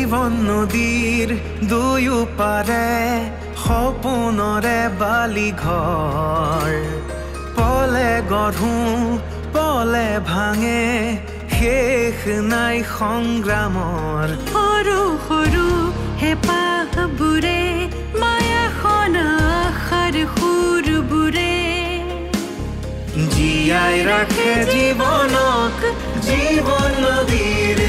জীৱন নদীৰ দুয়ো পাৰে সপোনৰে বালি ঘৰ পলে গঢ়ো পলে ভাঙে শেষ নাই সংগ্ৰামৰ সৰু সৰু হেঁপাহবোৰে মায়াখন আশাৰ সুৰবোৰে জীয়াই ৰাখে জীৱনক জীৱন নদীৰ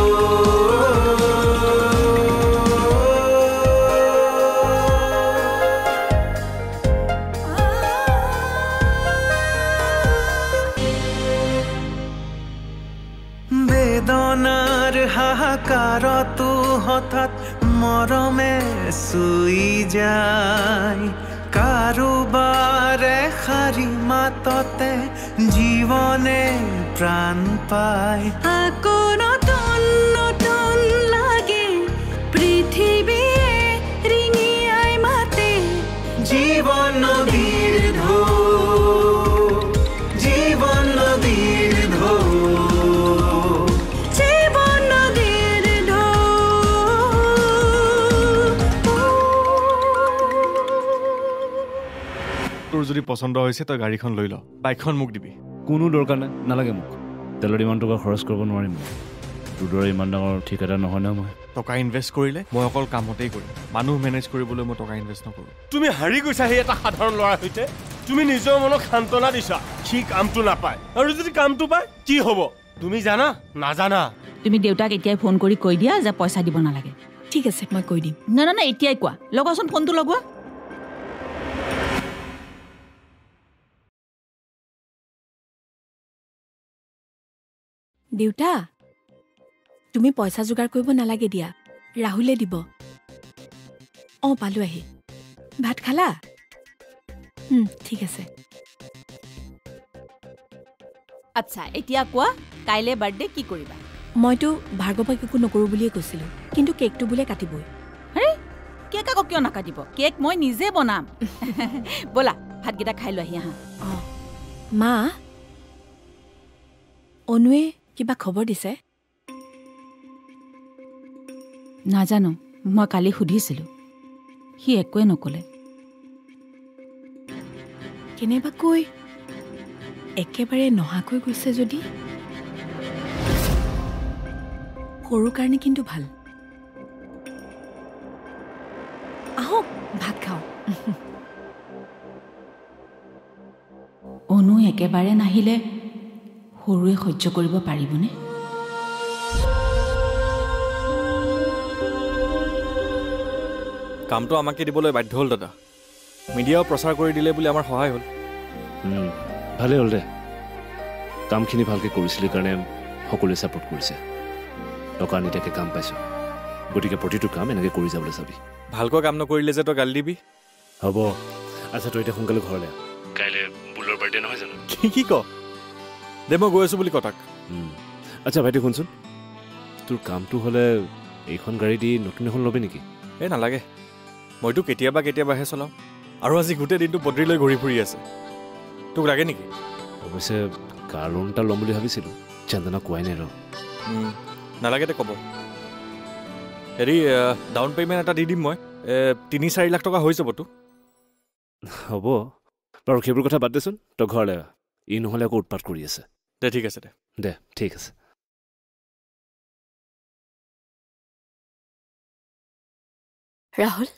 বেদনাৰ হাহাকাৰতো হঠাৎ মৰমে চুই যায় কাৰোবাৰ এষাৰি মাততে জীৱনে প্ৰাণ পায় আকৌ নতুন নতুন লাগে পৃথিৱীয়ে ৰিঙিয়াই মাতে জীৱন নদীৰ ঢৌ জীৱন নদীৰ ঢৌ তোৰ যদি পছন্দ হৈছে তই গাড়ীখন লৈ ল বাইকখন মোক দিবি কোনো দৰকাৰ নাই নালাগে মোক তেলৰ ইমান টকা খৰচ কৰিব নোৱাৰিম তোৰ দৰে ইমান ডাঙৰ ঠিকাদাৰ নহয় ন মই টকা ইনভেষ্ট কৰিলে মই অকল কামতেই কৰিম মানুহ মেনেজ কৰিবলৈ মই টকা ইনভেষ্ট নকৰোঁ তুমি হাৰি গৈছা সেই এটা সাধাৰণ ল'ৰাৰ সৈতে তুমি নিজৰ মনক সান্তনা দিছা সি কামটো নাপায় আৰু যদি কামটো পায় কি হ'ব তুমি জানা নাজানা তুমি দেউতাক এতিয়াই ফোন কৰি কৈ দিয়া যে পইচা দিব নালাগে ঠিক আছে মই কৈ দিম না না না এতিয়াই কোৱা লগোৱাচোন ফোনটো লগোৱা দেউতা তুমি পইচা যোগাৰ কৰিব নালাগে দিয়া ৰাহুলে দিব পালো আহি ভাত খালা ঠিক আছে আচ্ছা এতিয়া কোৱা কাইলে বাৰ্থডে কি কৰিবা মইতো ভাৰ্গৱক একো নকৰোঁ বুলিয়ে কৈছিলোঁ কিন্তু কেকটো বোলে কাটিবই আৰে কেক আকৌ কিয় নাকাটিব কেক মই নিজে বনাম ব'লা ভাতকেইটা খাই লৈ আহি আহা মা অনুৱে কিবা খবৰ দিছে নাজানো মই কালি সুধিছিলোঁ সি একোৱে নক'লে কেনেবাকৈ একেবাৰে নহাকৈ গৈছে যদি সৰুৰ কাৰণে কিন্তু ভাল আহক ভাত খাওঁ অনু একেবাৰে নাহিলে সৰুৱে সহ্য কৰিব পাৰিবনে কামটো আমাকে দিবলৈ বাধ্য হ'ল দাদা মিডিয়াও প্ৰচাৰ কৰি দিলে বুলি আমাৰ সহায় হ'ল ভালেই হ'ল দে কামখিনি ভালকৈ কৰিছিলি কাৰণে সকলোৱে ছাপোৰ্ট কৰিছে টকা নিদিয়াকৈ কাম পাইছোঁ গতিকে প্ৰতিটো কাম এনেকৈ কৰি যাবলৈ চাবি ভালকৈ কাম নকৰিলে যে তই গালি দিবি হ'ব আচ্ছা তই এতিয়া সোনকালে ঘৰলৈ কাইলৈ বুলৰ বাৰ্থডে নহয় জানো কি ক দে মই গৈ আছোঁ বুলি কটাক আচ্ছা ভাইটি শুনচোন তোৰ কামটো হ'লে এইখন গাড়ী দি নতুন এখন ল'বি নেকি এই নালাগে মইতো কেতিয়াবাহে চলাওঁ আৰু আজি গোটেই দিনটো বদ্ৰী লৈ ঘূৰি ফুৰি আছে তোক লাগে নেকি অৱশ্যে কাৰ লোন এটা ল'ম বুলি ভাবিছিলোঁ চন্দনক কোৱাই নাই ৰ নালাগে দে ক'ব হেৰি ডাউন পে'মেণ্ট এটা দি দিম মই 3-4 লাখ টকা হৈ যাবতো হ'ব বাৰু সেইবোৰ কথা বাদ দেচোন তই ঘৰলৈ ই নহ'লে আকৌ উৎপাত কৰি আছে দে ঠিক আছে দে ঠিক আছে ৰাহুল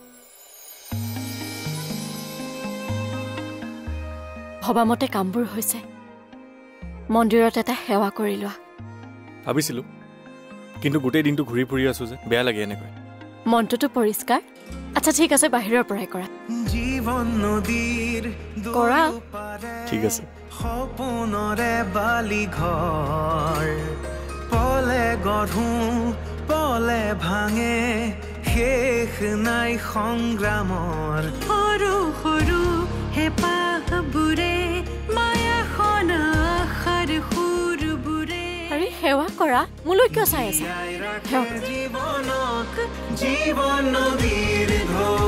ভবামতে কামবোৰ হৈছে মন্দিৰত এটা সেৱা কৰি লোৱা ভাবিছিলোঁ কিন্তু গোটেই দিনটো ঘূৰি ফুৰি আছোঁ যে বেয়া লাগে এনেকৈ মনটোতো পৰিষ্কাৰ আচ্ছা ঠিক আছে বাহিৰৰ পৰাই কৰা জীৱন নদীৰ কৰা ঠিক আছে সপোনৰে বালি ঘৰ পলে গঢ়ো পলে ভাঙে শেষ নাই সংগ্ৰামৰ সৰু সৰু হেঁপাহবোৰে মায়াখন আশাৰ সুৰবোৰে আৰে সেৱা কৰা মোলৈ কিয় চাই আছা জীৱনক জীৱন নদীৰ ঢৌ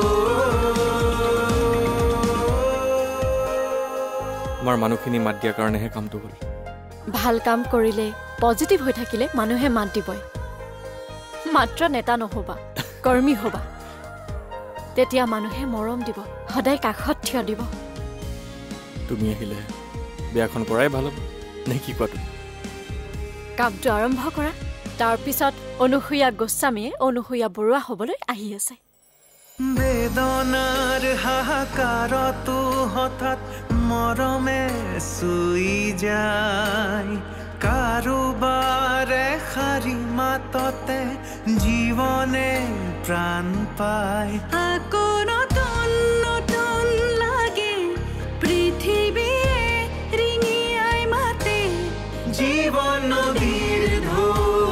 আমাৰ মানুহখিনি মাত দিয়াৰ কাৰণেহে কামটো হ'ল ভাল কাম কৰিলে পজিটিভ হৈ থাকিলে মানুহে মাত দিবই মাত্ৰ নেতা নহবা কৰ্মী হবা তেতিয়া মানুহে মৰম দিব সদায় কাষত থিয় দিব তুমি আহিলে বিয়াখন কৰাই ভাল হ'ব নে কি কোৱা তুমি কামটো আৰম্ভ কৰা তাৰ পিছত অনুসূয়া গোস্বামীয়ে অনুসূয়া বৰুৱা হ'বলৈ আহি আছে বেদনাৰ হাহাকাৰতো হঠাৎ মৰমে চুই যায় কাৰোবাৰে শাৰী মাততে জীৱনে প্ৰাণ পায় আকৌ নতুন নতুন লাগে পৃথিৱীয়ে ৰিঙিয়াই মাতে জীৱন নদীৰ ঢৌ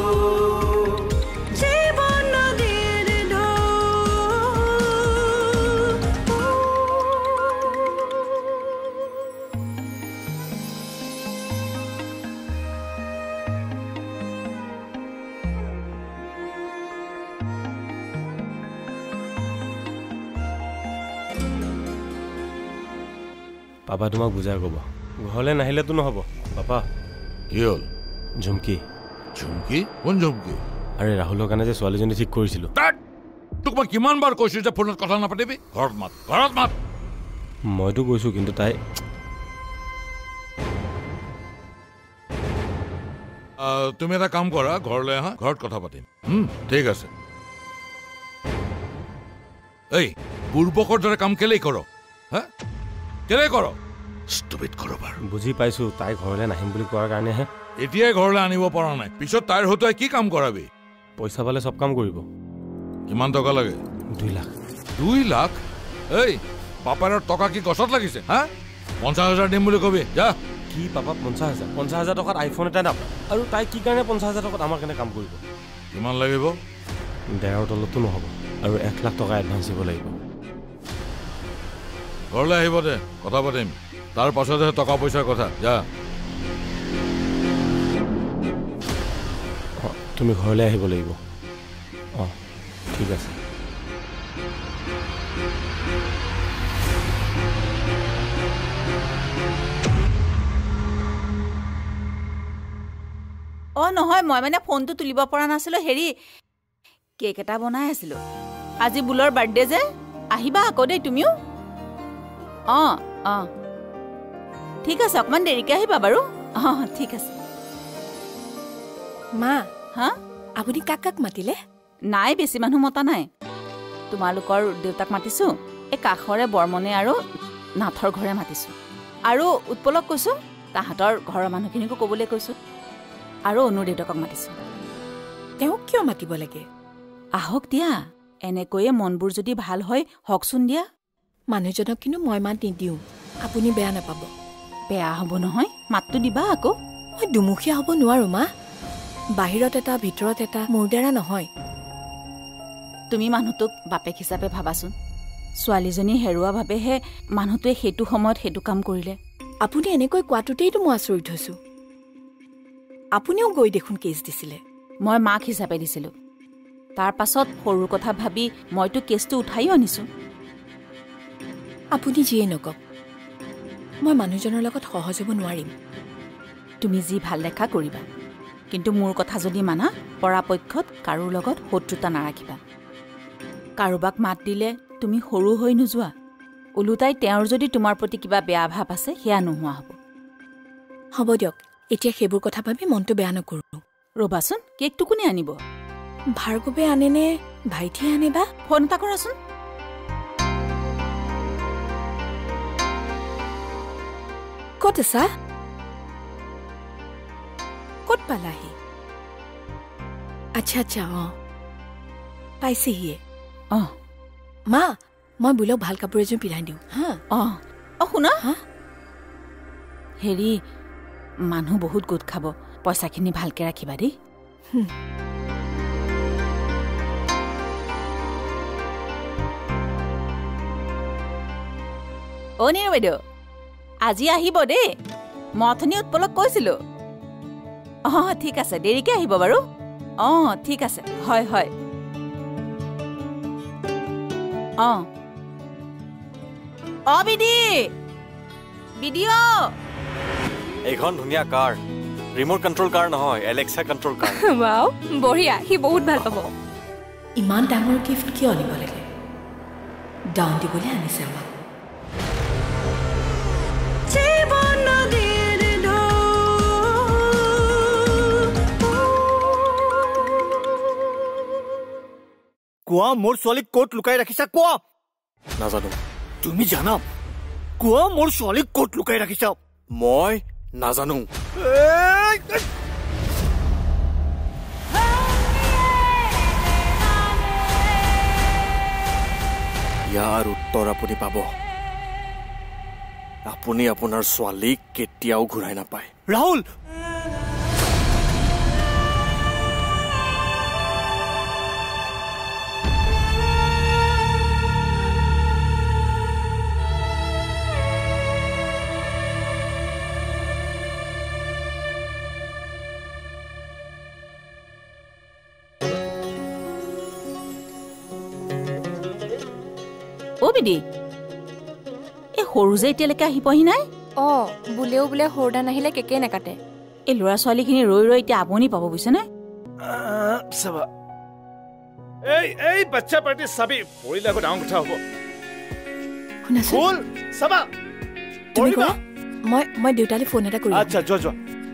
পাপা তোমাক বুজাই ক'ব ঘৰলৈ নাহিলেতো নহ'ব পাপা কি হ'ল ঝুমকি ঝুমকি কোন ঝুমকি আৰে ৰাহুলৰ কাৰণে যে ছোৱালীজনী ঠিক কৰিছিলোঁ তোক মই কিমান বাৰ কৈছোঁ যে ফোনত কথা নাপাতিবি ঘৰত মাত মইতো কৈছোঁ কিন্তু তাই তুমি এটা কাম কৰা ঘৰলৈ আহা ঘৰত কথা পাতিম ঠিক আছে এই পূৰ্বকৰ দৰে কাম কেলেই কৰ হা কেলেই কৰ ষ্টুপিড কৰবাৰ বুজি পাইছোঁ তাই ঘৰলৈ নাহিম বুলি কোৱাৰ কাৰণেহে এতিয়াই ঘৰলৈ আনিব পৰা নাই পিছত তাইৰ হতুৱাই কি কাম কৰাবি পইচা পালে চব কাম কৰিব কিমান টকা লাগে 2 লাখ 2 লাখ এই পাপাৰৰ টকা কি গছত লাগিছে হা 50,000 দিম বুলি কবি যা কি পাপা 50,000 টকাত আইফোন এটা নাপ আৰু তাই কি কাৰণে 50,000 টকাত আমাৰ কাৰণে কাম কৰিব কিমান লাগিব 1.5 তলতো নহ'ব আৰু 1 লাখ টকা এডভান্স দিব লাগিব ঘৰলৈ আহিব দে কথা পাতিম তাৰ পাছতহে টকা পইচাৰ কথা যা তুমি ঘৰলৈ আহিব লাগিব অঁ ঠিক আছে অঁ নহয় মই মানে ফোনটো তুলিব পৰা নাছিলোঁ হেৰি কেক এটা বনাই আছিলোঁ আজি বুলৰ বাৰ্থডে যে আহিবা আকৌ দেই তুমিও অঁ অঁ ঠিক আছে অকণমান দেৰিকৈ আহিবা বাৰু অঁ ঠিক আছে মা হা আপুনি কাক কাক মাতিলে নাই বেছি মানুহ মতা নাই তোমালোকৰ দেউতাক মাতিছোঁ এই কাষৰে বৰ্মনে আৰু নাথৰ ঘৰে মাতিছোঁ আৰু উৎপলক কৈছোঁ তাহাঁতৰ ঘৰৰ মানুহখিনিকো ক'বলৈ কৈছোঁ আৰু অনুৰ দেউতাকক মাতিছোঁ তেওঁক কিয় মাতিব লাগে আহক দিয়া এনেকৈয়ে মনবোৰ যদি ভাল হয় হকচোন দিয়া মানুহজনক কিন্তু মই মাত নিদিওঁ আপুনি বেয়া নাপাব বেয়া হ'ব নহয় মাতটো দিবা আকৌ মই দুমুখীয়া হ'ব নোৱাৰো মা বাহিৰত এটা ভিতৰত এটা মোৰ দ্বাৰা নহয় তুমি মানুহটোক বাপেক হিচাপে ভাবাচোন ছোৱালীজনী হেৰুৱা ভাবেহে মানুহটোৱে সেইটো সময়ত সেইটো কাম কৰিলে আপুনি এনেকৈ কোৱাটোতেইতো মই আচৰিত হৈছোঁ আপুনিও গৈ দেখোন কেছ দিছিলে মই মাক হিচাপে দিছিলোঁ তাৰ পাছত সৰুৰ কথা ভাবি মইতো কেছটো উঠাইও আনিছোঁ আপুনি যিয়ে নকওক মই মানুহজনৰ লগত সহজ হ'ব নোৱাৰিম তুমি যি ভাল দেখা কৰিবা কিন্তু মোৰ কথা যদি মানা পৰাপক্ষত কাৰোৰ লগত শত্ৰুতা নাৰাখিবা কাৰোবাক মাত দিলে তুমি সৰু হৈ নোযোৱা ওলোটাই তেওঁৰ যদি তোমাৰ প্ৰতি কিবা বেয়া ভাৱ আছে সেয়া নোহোৱা হ'ব হ'ব দিয়ক এতিয়া সেইবোৰ কথা ভাবি মনটো বেয়া নকৰোঁ ৰ'বাচোন কেকটো কোনে আনিব ভাৰ্গৱে আনেনে ভাইটিয়ে আনে বা ফোন এটা কৰাচোন ক'ত আছা ক'ত পালাহি আচ্ছা আচ্ছা অঁ পাইছেহিয়ে অঁ মা মই বোলক ভাল কাপোৰ এযোৰ পিন্ধাই দিওঁ হা অঁ অঁ শুনা হা হেৰি মানুহ বহুত গোট খাব পইচাখিনি ভালকৈ ৰাখিবা দেই অ' নিৰু বাইদেউ আজি আহিব দেই মই অথনি উৎপলক কৈছিলোঁ অঁ ঠিক আছে দেৰিকৈ আহিব বাৰু অঁ ঠিক আছে হয় হয় অঁ অঁ বিদি অ' এইখন ধুনীয়া কাৰ ৰিম'ট কণ্ট্ৰল কাৰ নহয় এলেক্সা কণ্ট্ৰল কাৰ ৱাও বঢ়িয়া সি বহুত ভাল পাব ইমান ডাঙৰ গিফ্ট কিয় আনিব লাগে ডাউন দিবলৈ আনিছে আমাক কোৱা মোৰ ছোৱালীক ক'ত লুকাই ৰাখিছা কোৱা নাজানো তুমি জানা কোৱা মোৰ ছোৱালীক ক'ত লুকাই ৰাখিছা মই নাজানো ইয়াৰ উত্তৰ আপুনি পাব আপুনি আপোনাৰ ছোৱালীক কেতিয়াও ঘূৰাই নাপায় ৰাহুল বিদি এই সৰু যে এতিয়ালৈকে আহি পোৱাহি নাই বুলেও বোলে সৰুদা নাহিলে কেকে নেকাটে এই ল'ৰা ছোৱালীখিনি ৰৈ ৰৈ এতিয়া আমনি পাব বুজিছেনে চাবা এই বাচ্চা পাৰ্টি চাবি পৰিলে আকৌ ডাঙৰ কথা হ'ব শুনাচোন চাবা মই দেউতালৈ ফোন এটা কৰি আচ্ছা যোৱা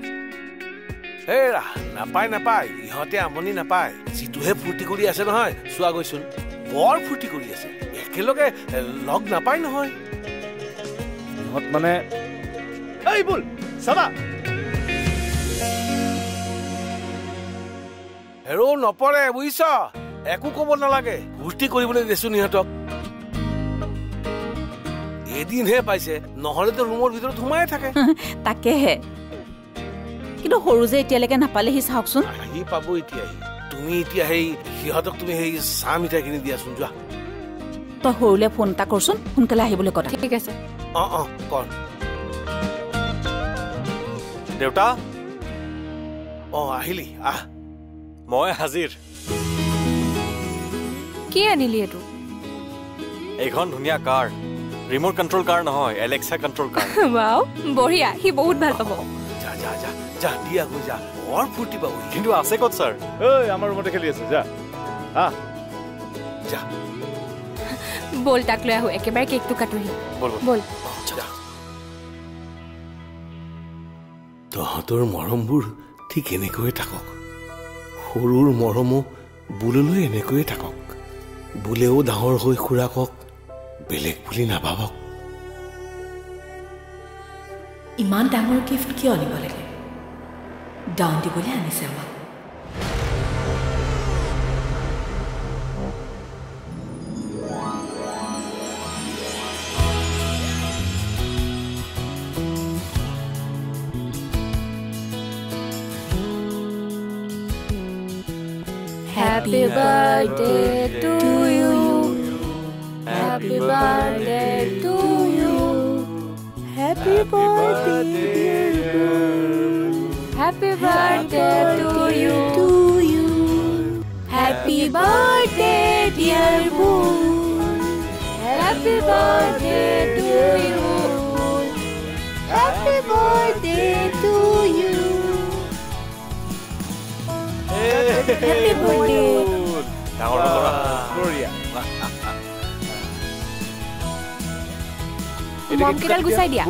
নাপায় ইহঁতে আমনি নাপায় যিটোহে ফূৰ্তি কৰি আছে নহয় চোৱা গৈছোন বৰ ফূৰ্তি কৰি আছে একেলগে লগ নাপায় নহয় ইহঁত মানে এই বল চাবা হেৰো নপৰে বুজিছ একো ক'ব নালাগে ফূৰ্তি কৰিবলৈ দিছো ইহঁতক এদিনহে পাইছে নহ'লেতো ৰুমৰ ভিতৰত সোমাই থাকে তাকেহে কিন্তু সৰু যে এতিয়ালৈকে নাপালেহি চাওকচোন আহি পাব এতিয়া তুমি এতিয়া সেই সিহঁতক তুমি সেই চাহ মিঠাই কিনি দিয়াচোন যোৱা তই সৰুলে ফোন এটা কৰচোন সোনকালে আহিবলৈ কথা ঠিক আছে কৰ দেউতা আহিলি আহ মই হাজিৰ কি আনিলি এইটো এইখন ধুনীয়া কাৰ ৰিমোট কণ্ট্ৰল কাৰ নহয় এলেক্সা কণ্ট্ৰল কাৰ ৱাও বঢ়িয়া সি বহুত ভাল পাব যা দিয়া গৈ যা বৰ ফূৰ্তি পাব কিন্তু আছে ক'ত ছাৰ আমাৰ ৰুমতে খেলি আছে যা বল তাক লৈ আহো একেবাৰে কেকটো কাটোহি বল তহঁতৰ মৰমবোৰ ঠিক এনেকৈয়ে থাকক সৰুৰ মৰমো বুললৈ এনেকৈয়ে থাকক বুলেও ডাঙৰ হৈ খুৰাকক বেলেগ বুলি নাভাবক ইমান ডাঙৰ গিফ্ট কিয় আনিব লাগে ডাউন দিবলৈ আনিছে আমাক Happy birthday to you. Happy birthday to you. Happy birthday dear Boon. Happy birthday to you. Happy birthday dear Boon. Happy birthday to you. Happy birthday to you. Happy birthday. ডাঙৰ ল'ৰা Gloria. মম কেইডাল গুচাই দিয়া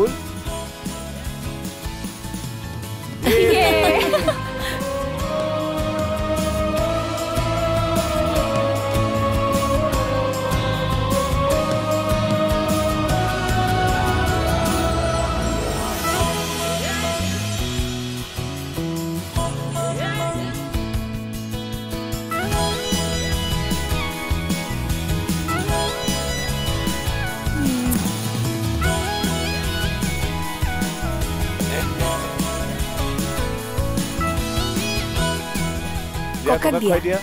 ককাক দিয়া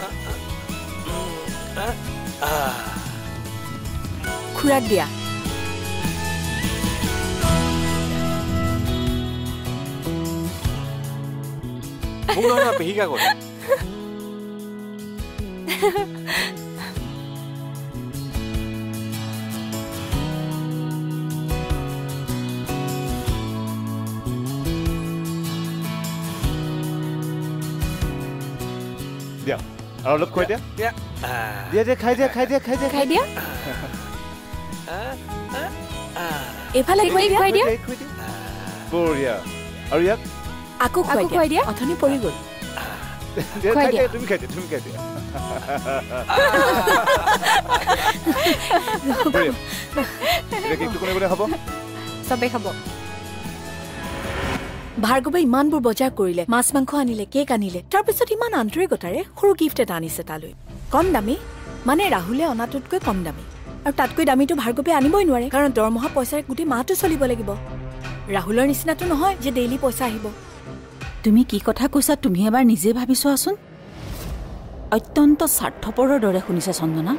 খুৰাক দিয়া মোক নহয় না পেহিকা কৰে দিয়া আৰু অলপ খুৱাই দিয়া দিয়া দিয়া খাই দিয়া খাই দিয়া খাই দিয়া খাই দিয়া এইফালে খুৱাই দিয়া বঢ়িয়া আৰু ইয়াক আকৌ খুৱাই দিয়া অথনি পৰি গ'ল খাই দিয়া তুমি খাই দিয়া এতিয়া কেকটো কোনে কোনে খাব চবে খাব ভাৰ্গৱে ইমানবোৰ বজাৰ কৰিলে মাছ মাংস আনিলে কেক আনিলে তাৰপিছত ইমান আন্তৰিকতাৰে সৰু গিফ্ট এটা আনিছে তালৈ কম দামী মানে ৰাহুলে অনাটোতকৈ কম দামী আৰু তাতকৈ দামীটো ভাৰ্গৱে আনিবই নোৱাৰে কাৰণ দৰমহা পইচাৰে গোটেই মাহটো চলিব লাগিব ৰাহুলৰ নিচিনাটো নহয় যে ডেইলি পইচা আহিব তুমি কি কথা কৈছা তুমি এবাৰ নিজে ভাবি চোৱাচোন অত্যন্ত স্বাৰ্থপৰৰ দৰে শুনিছে চন্দনা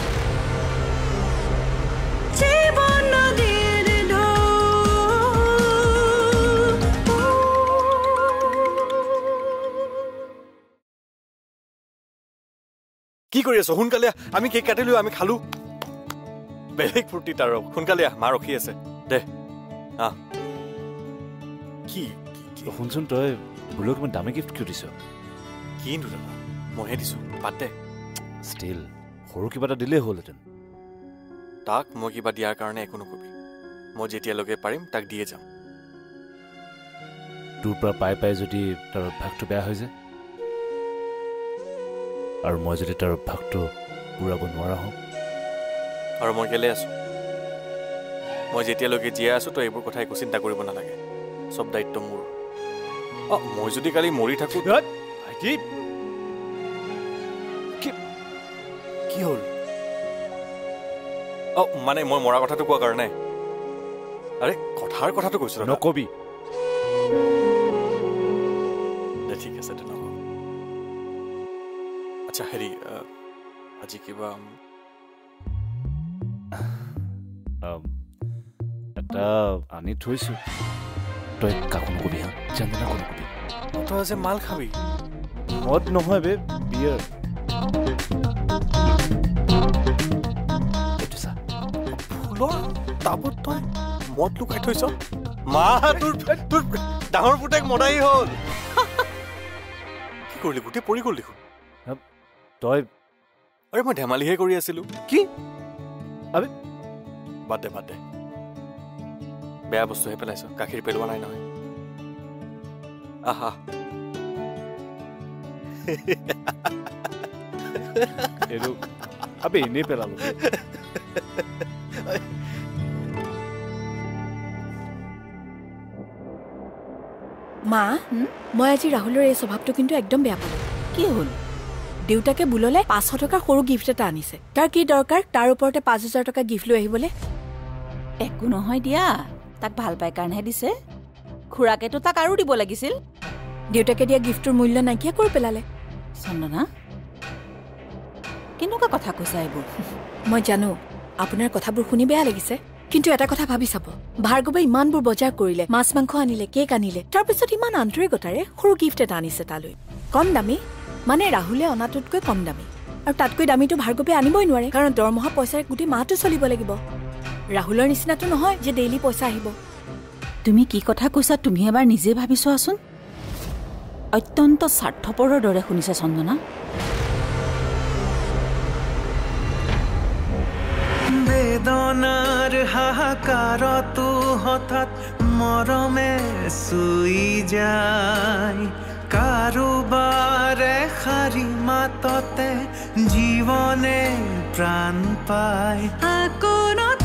কি কৰি আছো সোনকালে আমি কেক কাটিলো আমি খালো বেলেগ ফূৰ্তি তাৰ সোনকালে মা ৰখি আছে দে কি শুনচোন তই বোলো কিমান দামী গিফ্ট কিয় দিছ কি দাদা মইহে দিছো বাদ দে ষ্টিল সৰু কিবা এটা দিলেই হ'লহেঁতেন তাক মই কিবা দিয়াৰ কাৰণে একো নকবি মই যেতিয়ালৈকে পাৰিম তাক দিয়ে যাম তোৰ পৰা পাই পাই যদি তাৰ অভ্যাসটো বেয়া হৈ যায় আৰু মই যদি তাৰ অভ্যাসটো পূৰাব নোৱাৰা হওঁ আৰু মই কেলে আছো মই যেতিয়ালৈকে জীয়াই আছো তই এইবোৰ কথা একো চিন্তা কৰিব নালাগে চব দায়িত্ব মোৰ মই যদি কালি মৰি থাকো ভাইটি কি হ'ল মানে মই মৰা কথাটো কোৱা কাৰণে আৰে কথাৰ কথাটো কৈছো নকবি দে ঠিক আছে দে নকওঁ আচ্ছা হেৰি আজি কিবা এটা আনি থৈছো তই কাকো নকবি হা চন্দনা কাকো নকবি তই যে মাল খাবি মদ নহয় বে বিয়াৰ এইটো চা ফুলৰ টাবত তই মদ লুকাই থৈছ মা তোৰ ডাঙৰ পুতেক মদাই হ'ল কি কৰিলি গোটেই পৰি গ'ল দেখোন তই আৰে মই ধেমালিহে কৰি আছিলো কি আবে বাদ দে বেয়া বস্তুহে পেলাইছ গাখীৰ পেলোৱা নাই নহয় আহা এইটো আবে এনেই পেলালো মা মই আজি ৰাহুলৰ এই স্বভাৱটো কিন্তু একদম বেয়া পালো কি হ'ল দেউতাকে বুললে 500 টকাৰ সৰু গিফ্ট এটা আনিছে তাৰ কি দৰকাৰ তাৰ ওপৰতে 5000 টকা গিফ্ট লৈ আহিবলৈ একো নহয় দিয়া তাক ভাল পাই কাৰণেহে দিছে খুৰাকেতো তাক আৰু দিব লাগিছিল দেউতাকে দিয়া গিফ্টৰ মূল্য নাইকিয়া কৰি পেলালে চন্দনা কেনেকুৱা কথা কৈছা এইবোৰ মই জানো আপোনাৰ কথাবোৰ শুনি বেয়া লাগিছে কিন্তু এটা কথা ভাবি চাব ভাৰ্গৱে ইমানবোৰ বজাৰ কৰিলে মাছ মাংস আনিলে কেক আনিলে তাৰপিছত ইমান আন্তৰিকতাৰে সৰু গিফ্ট এটা আনিছে তালৈ কম দামী মানে ৰাহুলে অনাটোতকৈ কম দামী আৰু তাতকৈ দামীটো ভাৰ্গৱে আনিবই নোৱাৰে কাৰণ দৰমহা পইচাৰে গোটেই মাহটো চলিব লাগিব ৰাহুলৰ নিচিনাটো নহয় যে ডেইলি পইচা আহিব তুমি কি কথা কৈছা তুমি এবাৰ নিজে ভাবি চোৱাচোন অত্যন্ত স্বাৰ্থপৰৰ দৰে শুনিছে চন্দনা বেদনাৰ হাহাকাৰতো হঠাৎ মৰমে চুই যায় কাৰোবাৰে শাৰী মাততে জীৱনে প্ৰাণ পায় আকৌ